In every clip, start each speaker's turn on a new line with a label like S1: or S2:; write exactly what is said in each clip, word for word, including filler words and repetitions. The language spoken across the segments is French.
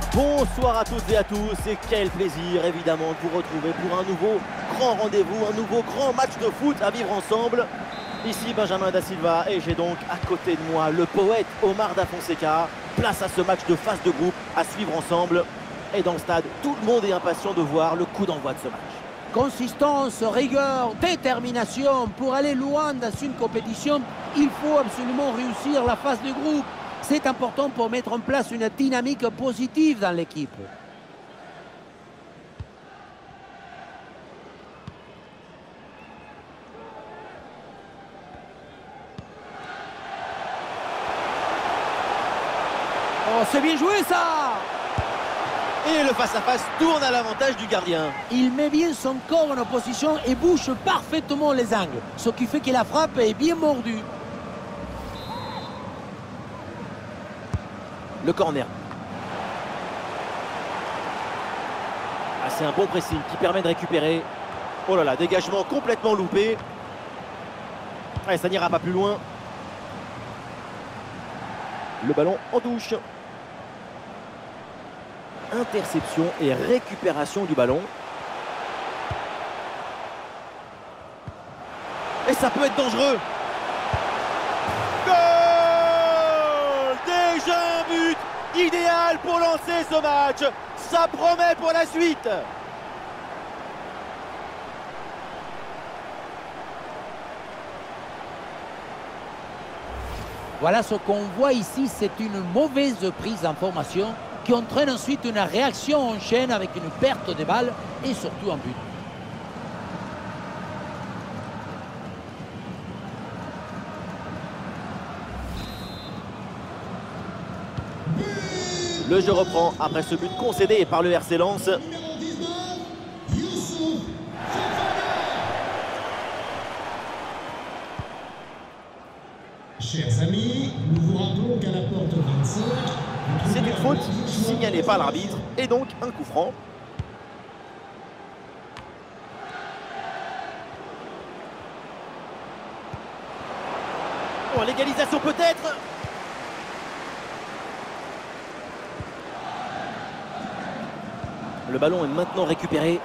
S1: Bonsoir à toutes et à tous et quel plaisir évidemment de vous retrouver pour un nouveau grand rendez-vous, un nouveau grand match de foot à vivre ensemble. Ici Benjamin Da Silva et j'ai donc à côté de moi le poète Omar Da Fonseca. Place à ce match de phase de groupe à suivre ensemble. Et dans le stade, tout le monde est impatient de voir le coup d'envoi de ce match.
S2: Consistance, rigueur, détermination. Pour aller loin dans une compétition, il faut absolument réussir la phase de groupe. C'est important pour mettre en place une dynamique positive dans l'équipe. Oh, c'est bien joué ça!
S1: Et le face-à-face tourne à l'avantage du gardien.
S2: Il met bien son corps en opposition et bouche parfaitement les angles, ce qui fait que la frappe est bien mordue.
S1: Le corner. Ah, c'est un bon pressing qui permet de récupérer. Oh là là, dégagement complètement loupé. Allez, ça n'ira pas plus loin. Le ballon en touche. Interception et récupération du ballon. Et ça peut être dangereux. Goal! Déjà un but idéal pour lancer ce match. Ça promet pour la suite.
S2: Voilà ce qu'on voit ici, c'est une mauvaise prise d'information qui entraîne ensuite une réaction en chaîne avec une perte de balle et surtout un but.
S1: Le jeu reprend après ce but concédé par le R C Lens.
S3: Chers amis, nous vous rappelons qu'à la porte vingt-cinq...
S1: C'est une faute signalée par l'arbitre et donc un coup franc. Oh, l'égalisation peut-être. Le ballon est maintenant récupéré.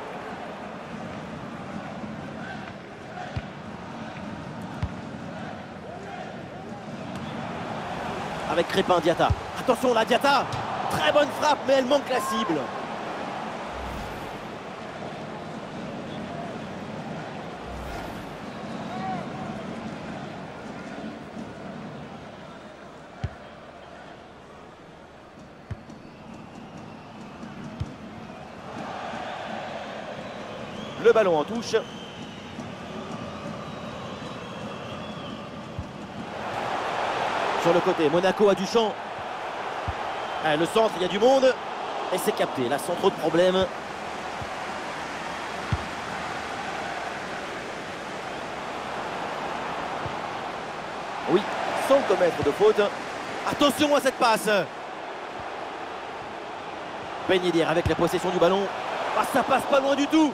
S1: Avec Crépin Diatta. Attention la Diatta. Très bonne frappe mais elle manque la cible. Le ballon en touche. Sur le côté, Monaco a du champ. Ah, le centre, il y a du monde. Et c'est capté, là, sans trop de problèmes. Oui, sans commettre de faute. Attention à cette passe. Ben Yedder avec la possession du ballon. Ah, ça passe pas loin du tout.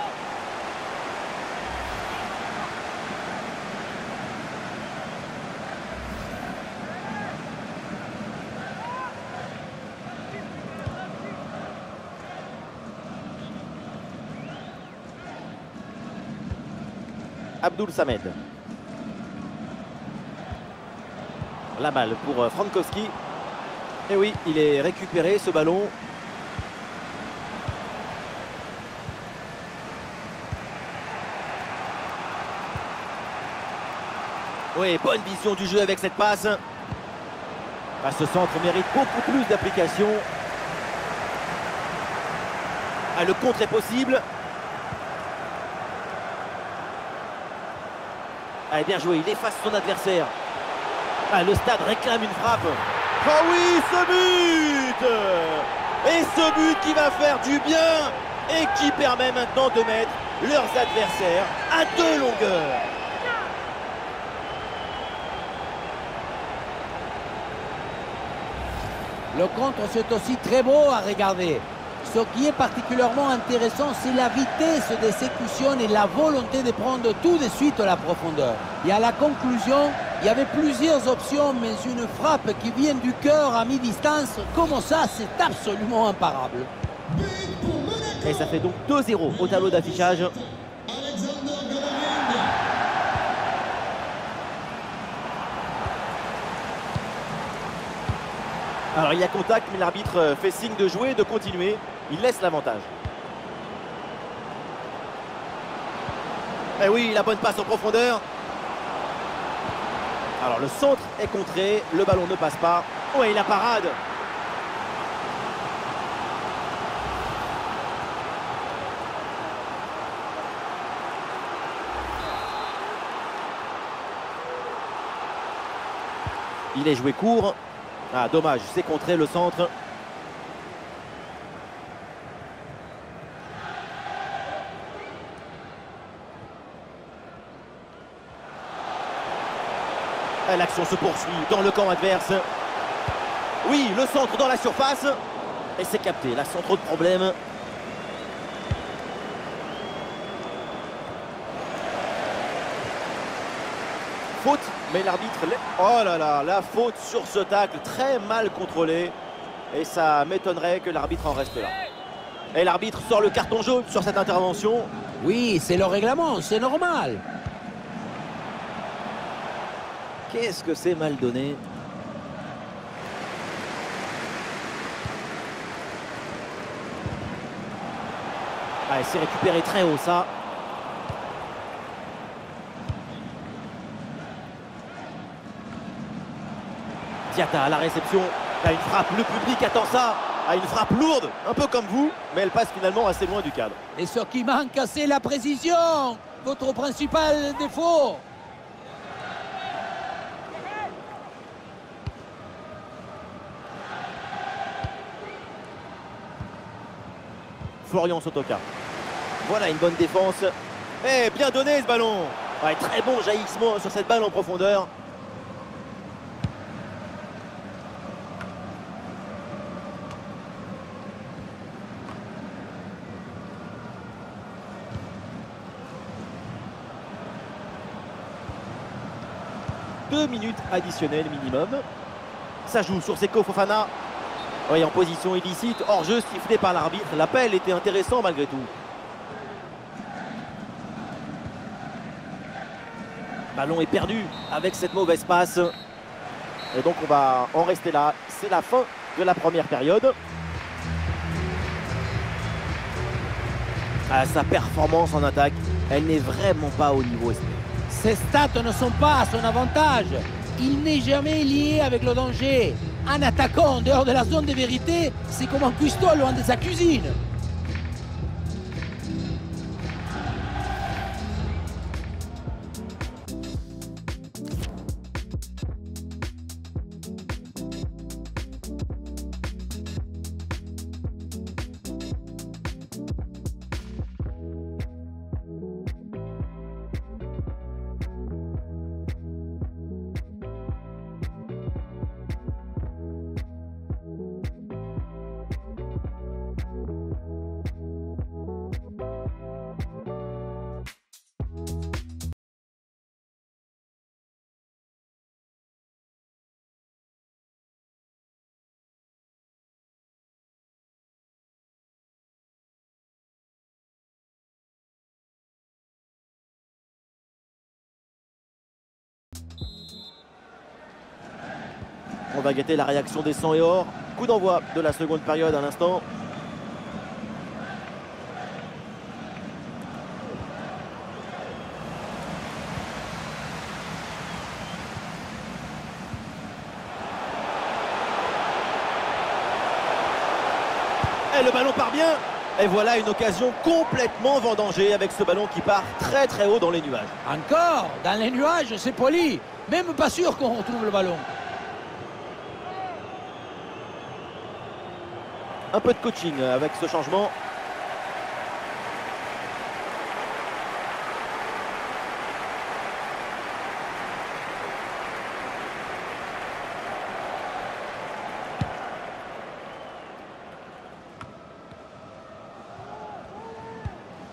S1: Abdoul Samed. La balle pour Frankowski. Et oui, il est récupéré ce ballon. Oui, bonne vision du jeu avec cette passe. Ah, ce centre mérite beaucoup plus d'application. Ah, le contre est possible. Ah, bien joué, il efface son adversaire. Ah, le stade réclame une frappe. Oh oui, ce but! Et ce but qui va faire du bien et qui permet maintenant de mettre leurs adversaires à deux longueurs.
S2: Le contre, c'est aussi très beau à regarder. Ce qui est particulièrement intéressant, c'est la vitesse d'exécution et la volonté de prendre tout de suite la profondeur. Et à la conclusion, Il y avait plusieurs options, mais une frappe qui vient du cœur à mi-distance, comme ça, c'est absolument imparable.
S3: But pour Monaco.
S1: Et ça fait donc deux zéro au tableau d'affichage.
S3: Alexander Golovin.
S1: Alors il y a contact, mais l'arbitre fait signe de jouer, de continuer. Il laisse l'avantage. Et oui, la bonne passe en profondeur. Alors le centre est contré, le ballon ne passe pas. Oh, et la parade. Il est joué court. Ah, dommage, c'est contré le centre. L'action se poursuit dans le camp adverse. Oui, le centre dans la surface. Et c'est capté, là sans trop de problèmes. Faute, mais l'arbitre... Oh là là, la faute sur ce tacle, très mal contrôlé. Et ça m'étonnerait que l'arbitre en reste là. Et l'arbitre sort le carton jaune sur cette intervention.
S2: Oui, c'est le règlement, c'est normal.
S1: Qu'est-ce que c'est mal donné. Ah, c'est récupéré très haut, ça. Diatta à la réception. Là, une frappe, le public attend ça. Ah, une frappe lourde, un peu comme vous, mais elle passe finalement assez loin du cadre.
S2: Et ce qui manque, c'est la précision. Votre principal défaut.
S1: Florian Sotoka. Voilà une bonne défense. Eh, bien donné ce ballon. Ouais, très bon jaillissement sur cette balle en profondeur. Deux minutes additionnelles minimum. Ça joue sur Seko Fofana. Oui, en position illicite, hors-jeu sifflé par l'arbitre. L'appel était intéressant malgré tout. Ballon est perdu avec cette mauvaise passe. Et donc on va en rester là. C'est la fin de la première période. Ah, sa performance en attaque, elle n'est vraiment pas au niveau espéré.
S2: Ses stats ne sont pas à son avantage. Il n'est jamais lié avec le danger. Un attaquant en dehors de la zone de vérité, c'est comme un cuistot loin de sa cuisine.
S1: On va guetter la réaction des sang et or. Coup d'envoi de la seconde période à l'instant. Et le ballon part bien. Et voilà une occasion complètement vendangée avec ce ballon qui part très très haut dans les nuages.
S2: Encore, dans les nuages, c'est poli. Même pas sûr qu'on retrouve le ballon.
S1: Un peu de coaching avec ce changement.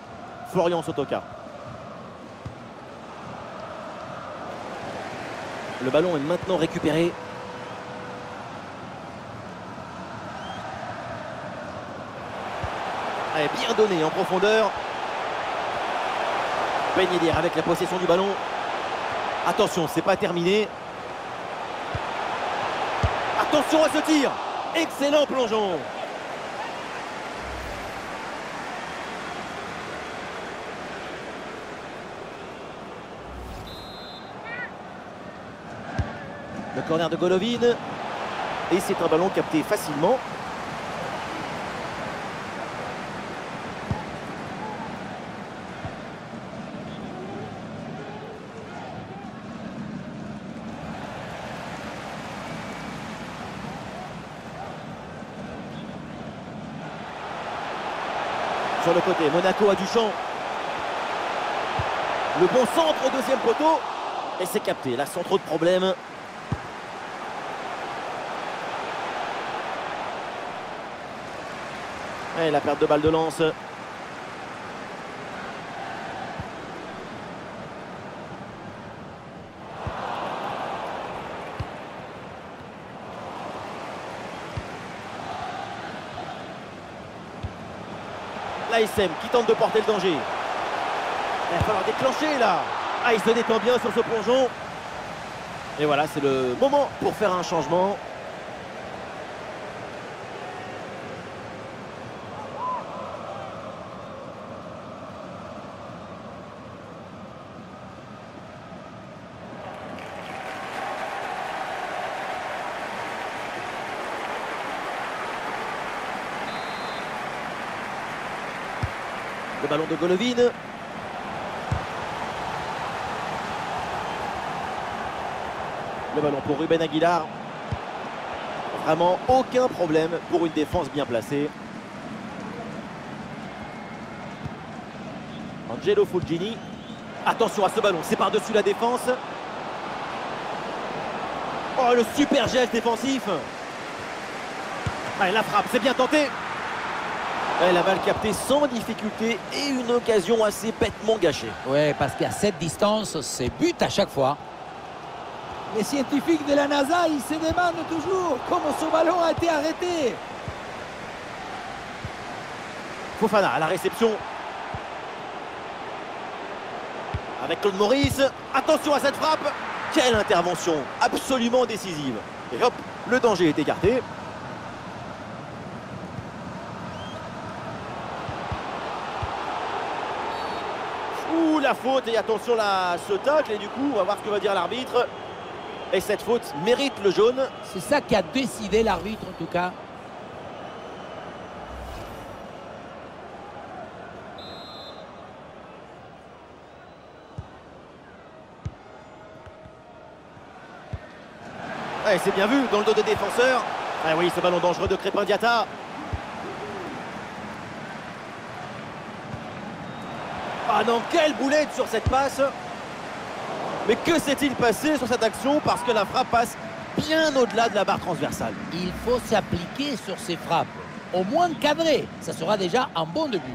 S1: Florian Sotoka. Le ballon est maintenant récupéré. Allez, bien donné en profondeur. Ben Yedder avec la possession du ballon. Attention, c'est pas terminé. Attention à ce tir. Excellent plongeon. Le corner de Golovin. Et c'est un ballon capté facilement. Sur le côté, Monaco a du champ. Le bon centre au deuxième poteau. Et c'est capté, là sans trop de problèmes. Et la perte de balle de lance. L'A S M qui tente de porter le danger. Il va falloir déclencher là. Ah, il se détend bien sur ce plongeon. Et voilà, c'est le moment pour faire un changement. Le ballon de Golovin. Le ballon pour Ruben Aguilar. Vraiment aucun problème pour une défense bien placée. Angelo Fulgini. Attention à ce ballon, c'est par-dessus la défense. Oh, le super geste défensif. Allez, la frappe, c'est bien tenté. Et la balle captée sans difficulté et une occasion assez bêtement gâchée.
S2: Oui, parce qu'à cette distance, c'est but à chaque fois. Les scientifiques de la NASA, ils se demandent toujours comment ce ballon a été arrêté.
S1: Fofana à la réception. Avec Claude Maurice. Attention à cette frappe. Quelle intervention absolument décisive. Et hop, le danger est écarté. Ouh, la faute. Et attention là, ce tacle. Et du coup, on va voir ce que va dire l'arbitre. Et cette faute mérite le jaune.
S2: C'est ça qui a décidé l'arbitre en tout cas.
S1: Ouais, c'est bien vu dans le dos des défenseurs. Ah oui, ce ballon dangereux de Crépin Diatta. Ah non, quelle boulette sur cette passe. Mais que s'est-il passé sur cette action? Parce que la frappe passe bien au-delà de la barre transversale.
S2: Il faut s'appliquer sur ces frappes. Au moins cadré, ça sera déjà un bon début.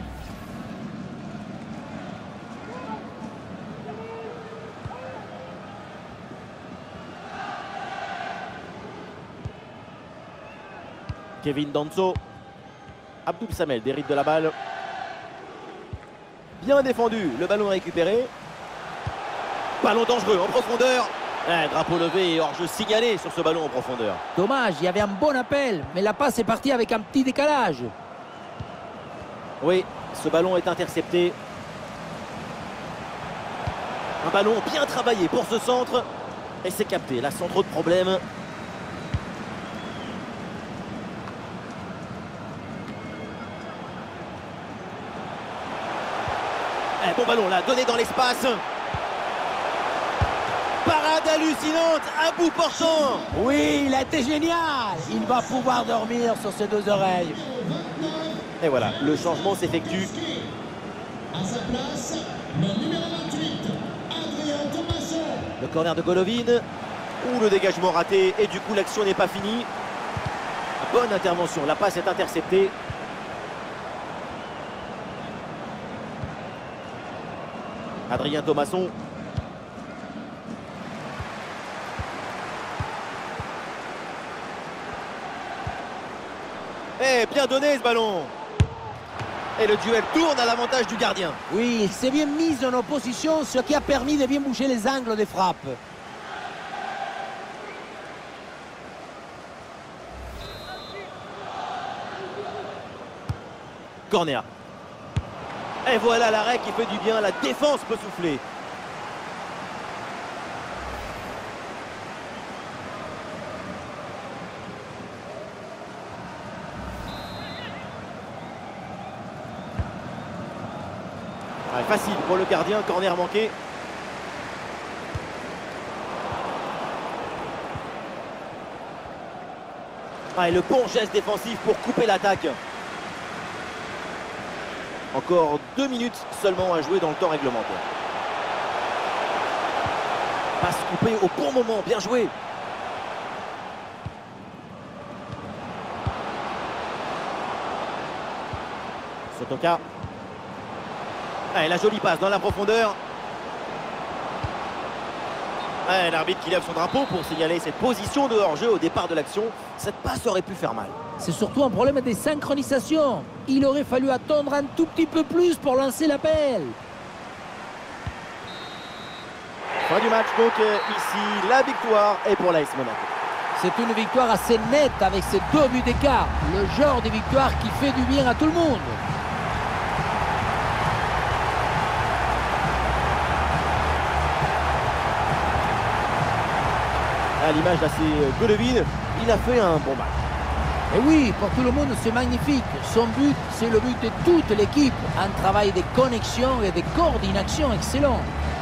S1: Kevin Danso. Abdoul Samel hérite de la balle. Bien défendu, le ballon récupéré. Ballon dangereux en profondeur. Un drapeau levé et hors-jeu signalé sur ce ballon en profondeur.
S2: Dommage, il y avait un bon appel, mais la passe est partie avec un petit décalage.
S1: Oui, ce ballon est intercepté. Un ballon bien travaillé pour ce centre. Et c'est capté, là sans trop de problèmes. Eh, bon ballon là, donné dans l'espace. Parade hallucinante, à bout portant.
S2: Oui, il a été génial. Il va pouvoir dormir sur ses deux oreilles.
S1: Et voilà, le changement s'effectue.
S3: À sa place, le numéro vingt-huit, Adrien Thomasson.
S1: Le corner de Golovin. Ou le dégagement raté. Et du coup, l'action n'est pas finie. Bonne intervention, la passe est interceptée. Adrien Thomasson. Eh, bien donné ce ballon. Et le duel tourne à l'avantage du gardien.
S2: Oui, il s'est bien mis en opposition, ce qui a permis de bien bouger les angles des frappes.
S1: Corner. Et voilà l'arrêt qui fait du bien, la défense peut souffler. Ouais, facile pour le gardien, corner manqué. Ah, et le bon geste défensif pour couper l'attaque. Encore deux minutes seulement à jouer dans le temps réglementaire. Passe coupée au bon moment, bien joué. Sotoka. Ah, et la jolie passe dans la profondeur. Ah, l'arbitre qui lève son drapeau pour signaler cette position de hors-jeu au départ de l'action. Cette passe aurait pu faire mal.
S2: C'est surtout un problème de synchronisation. Il aurait fallu attendre un tout petit peu plus pour lancer l'appel.
S1: Fin du match, donc euh, ici, la victoire est pour l'A S Monaco.
S2: C'est une victoire assez nette avec ces deux buts d'écart. Le genre de victoire qui fait du bien à tout le monde.
S1: À l'image d'Assé Golovin, il a fait un bon match.
S2: Et oui, pour tout le monde, c'est magnifique. Son but, c'est le but de toute l'équipe. Un travail de connexion et de coordination excellent.